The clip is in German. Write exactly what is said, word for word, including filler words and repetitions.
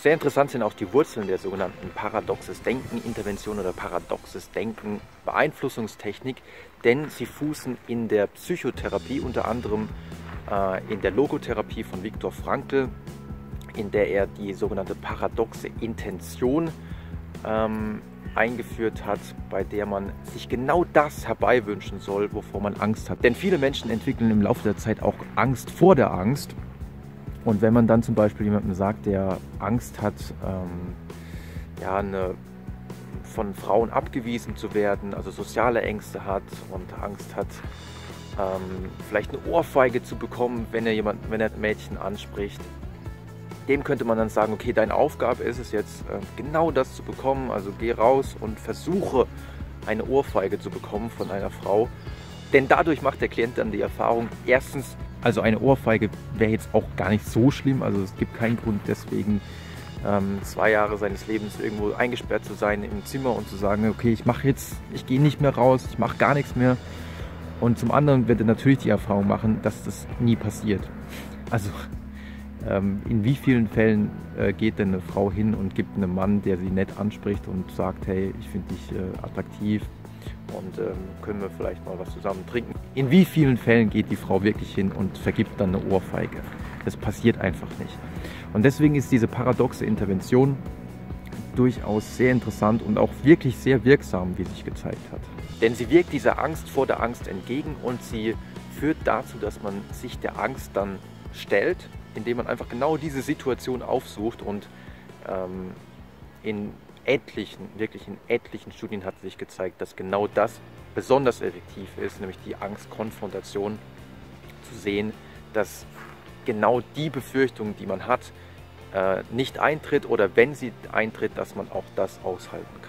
Sehr interessant sind auch die Wurzeln der sogenannten paradoxes Denken-Intervention oder paradoxes Denken-Beeinflussungstechnik, denn sie fußen in der Psychotherapie, unter anderem äh, in der Logotherapie von Viktor Frankl, in der er die sogenannte paradoxe Intention ähm, eingeführt hat, bei der man sich genau das herbeiwünschen soll, wovor man Angst hat. Denn viele Menschen entwickeln im Laufe der Zeit auch Angst vor der Angst. Und wenn man dann zum Beispiel jemandem sagt, der Angst hat, ähm, ja, eine, von Frauen abgewiesen zu werden, also soziale Ängste hat und Angst hat, ähm, vielleicht eine Ohrfeige zu bekommen, wenn er jemand, wenn er Mädchen anspricht, dem könnte man dann sagen, okay, deine Aufgabe ist es jetzt, äh, genau das zu bekommen, also geh raus und versuche eine Ohrfeige zu bekommen von einer Frau. Denn dadurch macht der Klient dann die Erfahrung, erstens, also eine Ohrfeige wäre jetzt auch gar nicht so schlimm, also es gibt keinen Grund deswegen ähm, zwei Jahre seines Lebens irgendwo eingesperrt zu sein im Zimmer und zu sagen, okay, ich mache jetzt, ich gehe nicht mehr raus, ich mache gar nichts mehr. Und zum anderen wird er natürlich die Erfahrung machen, dass das nie passiert. Also ähm, in wie vielen Fällen äh, geht denn eine Frau hin und gibt einem Mann, der sie nett anspricht und sagt, hey, ich finde dich äh, attraktiv, und ähm, können wir vielleicht mal was zusammen trinken. In wie vielen Fällen geht die Frau wirklich hin und vergibt dann eine Ohrfeige? Das passiert einfach nicht. Und deswegen ist diese paradoxe Intervention durchaus sehr interessant und auch wirklich sehr wirksam, wie sich gezeigt hat. Denn sie wirkt dieser Angst vor der Angst entgegen und sie führt dazu, dass man sich der Angst dann stellt, indem man einfach genau diese Situation aufsucht und ähm, in etlichen, wirklich in etlichen Studien hat sich gezeigt, dass genau das besonders effektiv ist, nämlich die Angstkonfrontation zu sehen, dass genau die Befürchtung, die man hat, äh, nicht eintritt oder wenn sie eintritt, dass man auch das aushalten kann.